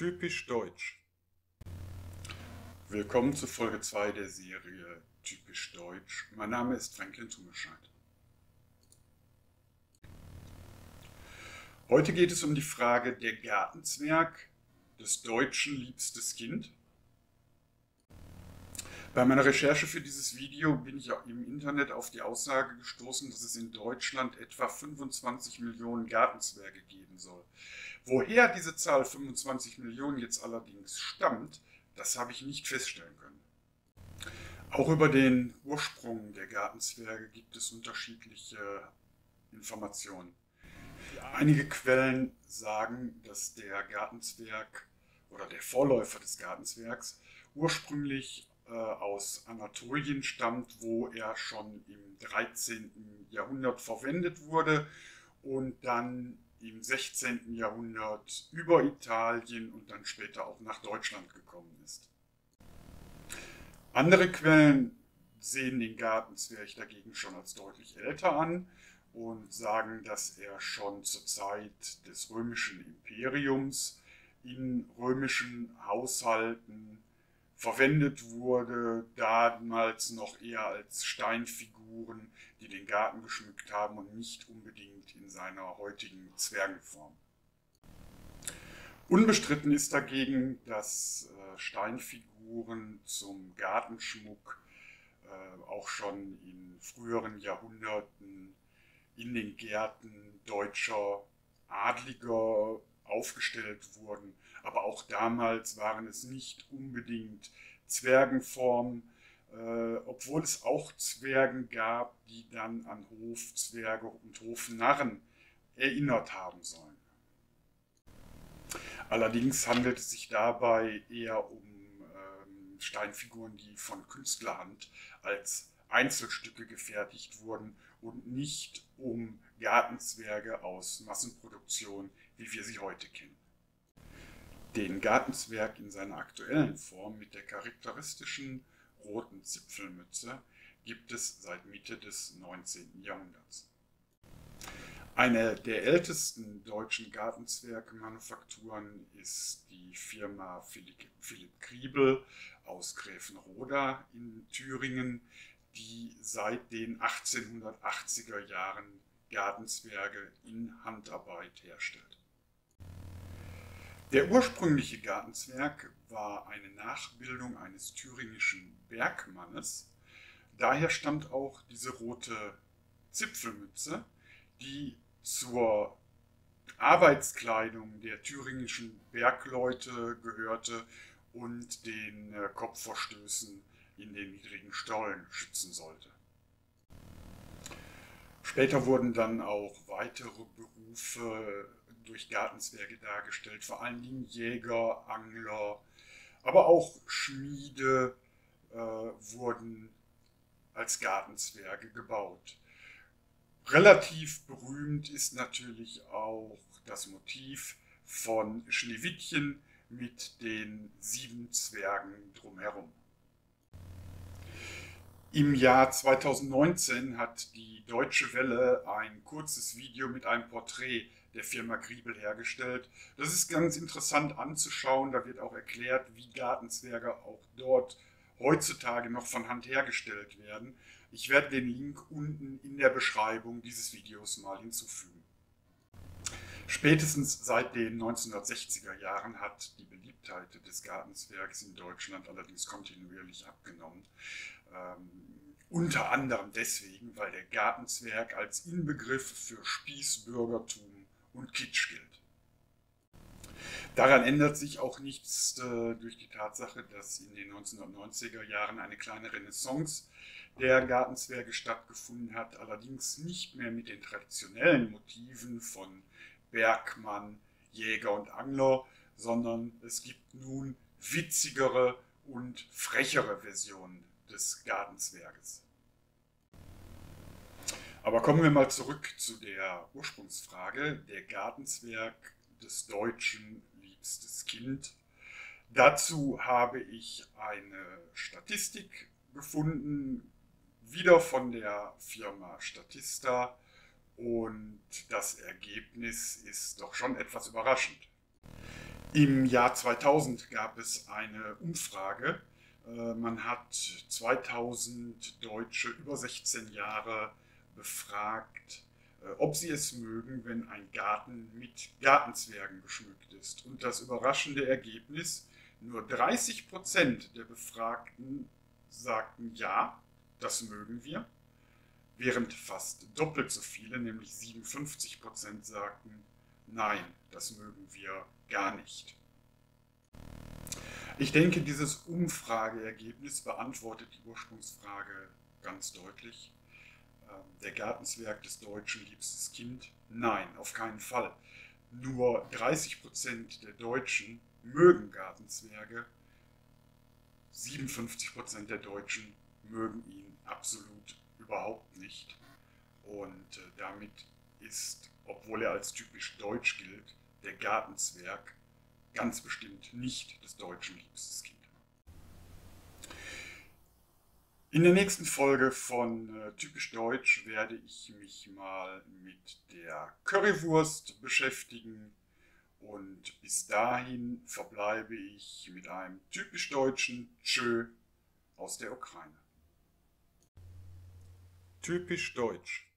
Typisch deutsch. Willkommen zu Folge 2 der Serie Typisch deutsch. Mein Name ist Franklin Tummelscheid. Heute geht es um die Frage der Gartenzwerg, des Deutschen liebstes Kind. Bei meiner Recherche für dieses Video bin ich im Internet auf die Aussage gestoßen, dass es in Deutschland etwa 25 Millionen Gartenzwerge geben soll. Woher diese Zahl 25 Millionen jetzt allerdings stammt, das habe ich nicht feststellen können. Auch über den Ursprung der Gartenzwerge gibt es unterschiedliche Informationen. Einige Quellen sagen, dass der Gartenzwerg oder der Vorläufer des Gartenzwergs ursprünglich aus Anatolien stammt, wo er schon im 13. Jahrhundert verwendet wurde und dann im 16. Jahrhundert über Italien und dann später auch nach Deutschland gekommen ist. Andere Quellen sehen den Gartenzwerg dagegen schon als deutlich älter an und sagen, dass er schon zur Zeit des römischen Imperiums in römischen Haushalten verwendet wurde, damals noch eher als Steinfiguren, die den Garten geschmückt haben und nicht unbedingt in seiner heutigen Zwergenform. Unbestritten ist dagegen, dass Steinfiguren zum Gartenschmuck auch schon in früheren Jahrhunderten in den Gärten deutscher Adliger aufgestellt wurden. Aber auch damals waren es nicht unbedingt Zwergenformen, obwohl es auch Zwergen gab, die dann an Hofzwerge und Hofnarren erinnert haben sollen. Allerdings handelt es sich dabei eher um Steinfiguren, die von Künstlerhand als Einzelstücke gefertigt wurden und nicht um Gartenzwerge aus Massenproduktion, wie wir sie heute kennen. Den Gartenzwerg in seiner aktuellen Form mit der charakteristischen roten Zipfelmütze gibt es seit Mitte des 19. Jahrhunderts. Eine der ältesten deutschen Gartenzwergmanufakturen ist die Firma Philipp Kriebel aus Gräfenroda in Thüringen, die seit den 1880er Jahren Gartenzwerge in Handarbeit herstellt. Der ursprüngliche Gartenzwerg war eine Nachbildung eines thüringischen Bergmannes. Daher stammt auch diese rote Zipfelmütze, die zur Arbeitskleidung der thüringischen Bergleute gehörte und den Kopfverstößen in den niedrigen Stollen schützen sollte. Später wurden dann auch weitere Berufe durch Gartenzwerge dargestellt, vor allen Dingen Jäger, Angler, aber auch Schmiede wurden als Gartenzwerge gebaut. Relativ berühmt ist natürlich auch das Motiv von Schneewittchen mit den 7 Zwergen drumherum. Im Jahr 2019 hat die Deutsche Welle ein kurzes Video mit einem Porträt der Firma Kriebel hergestellt. Das ist ganz interessant anzuschauen, da wird auch erklärt, wie Gartenzwerge auch dort heutzutage noch von Hand hergestellt werden. Ich werde den Link unten in der Beschreibung dieses Videos mal hinzufügen. Spätestens seit den 1960er Jahren hat die Beliebtheit des Gartenzwergs in Deutschland allerdings kontinuierlich abgenommen. Unter anderem deswegen, weil der Gartenzwerg als Inbegriff für Spießbürgertum und Kitsch gilt. Daran ändert sich auch nichts durch die Tatsache, dass in den 1990er Jahren eine kleine Renaissance der Gartenzwerge stattgefunden hat, allerdings nicht mehr mit den traditionellen Motiven von Bergmann, Jäger und Angler, sondern es gibt nun witzigere und frechere Versionen des Gartenzwerges. Aber kommen wir mal zurück zu der Ursprungsfrage, der Gartenzwerg des Deutschen liebstes Kind. Dazu habe ich eine Statistik gefunden, wieder von der Firma Statista, und das Ergebnis ist doch schon etwas überraschend. Im Jahr 2000 gab es eine Umfrage. Man hat 2000 Deutsche über 16 Jahre befragt, ob sie es mögen, wenn ein Garten mit Gartenzwergen geschmückt ist. Und das überraschende Ergebnis: nur 30% der Befragten sagten ja, das mögen wir, während fast doppelt so viele, nämlich 57%, sagten nein, das mögen wir gar nicht. Ich denke, dieses Umfrageergebnis beantwortet die Ursprungsfrage ganz deutlich. Der Gartenzwerg des Deutschen liebstes Kind? Nein, auf keinen Fall. Nur 30% der Deutschen mögen Gartenzwerge, 57% der Deutschen mögen ihn absolut überhaupt nicht. Und damit ist, obwohl er als typisch deutsch gilt, der Gartenzwerg ganz bestimmt nicht des Deutschen liebstes Kind. In der nächsten Folge von Typisch Deutsch werde ich mich mal mit der Currywurst beschäftigen und bis dahin verbleibe ich mit einem typisch deutschen Tschö aus der Ukraine. Typisch deutsch.